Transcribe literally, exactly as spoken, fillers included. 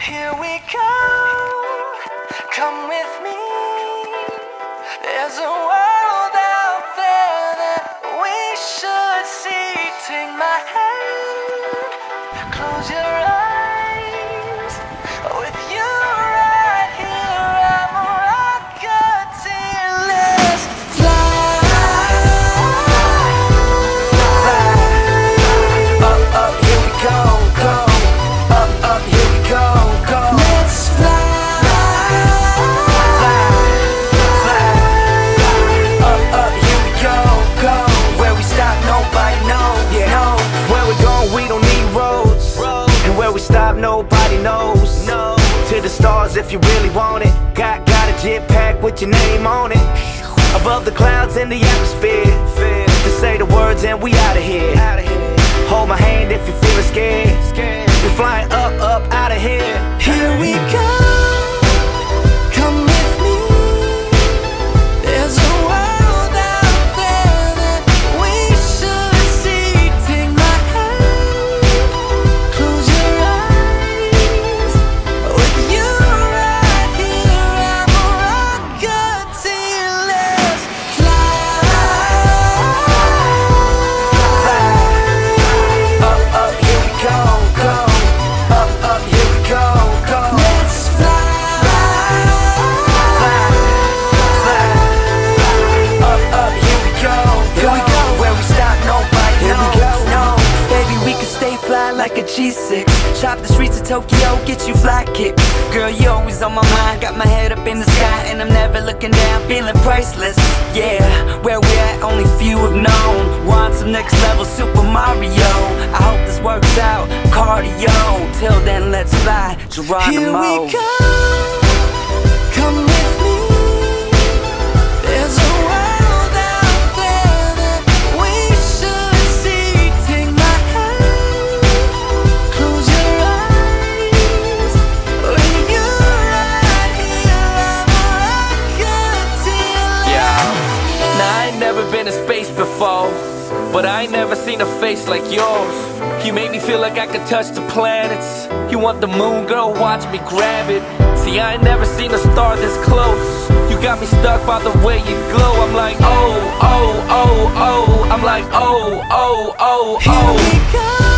Here we go, come with me. There's a world out there that we should see. Take my hand, close your eyes. With you right here, I'm a rocketeer. Let's fly, fly. Up, up, here we go, go. Up, up, here we go, go. Let's fly, fly, fly. Up, up, here we go, go. Where we stop, nobody knows. Yeah, no. Where we going, we don't need roads. And where we stop, nobody knows. No. To the stars if you really want it. Got, got a jet pack with your name on it. Above the clouds in the atmosphere. To say the words and we out of here. Hold my hand if you're feeling scared. We're flying up, up, out of here. Here we go, come with me. There's a world out there that we should see. Take my hand, close your eyes. With you right here, I'm a rocketeer. Let's fly, Up, up, here we go, go. Up, up, here we go, go. let's fly, Fly, fly. Up, up, here we go, Here we go. Where we stop, nobody Here we knows. go. No. Baby, we can stay fly like a G six. Shop the streets of Tokyo, get you fly kicks. Girl, you always on my mind. Got my head up in the sky and I'm never looking down, feeling priceless. Yeah, where we at, only few have known. Want some next level Super Mario. I hope this works out, cardio. Till then, let's fly, Geronimo. Here we go, come with me. There's a world out there that we should see. Take my hand, close your eyes. With you right here, I'm a rocketeer. Yeah. Now I ain't never been to space before, but I ain't never seen a face like yours. You make me feel like I could touch the planets. You want the moon, girl, watch me grab it. See, I ain't never seen a star this close. You got me stuck by the way you glow. I'm like, oh, oh, oh, oh. I'm like, oh, oh, oh, Here oh. we go.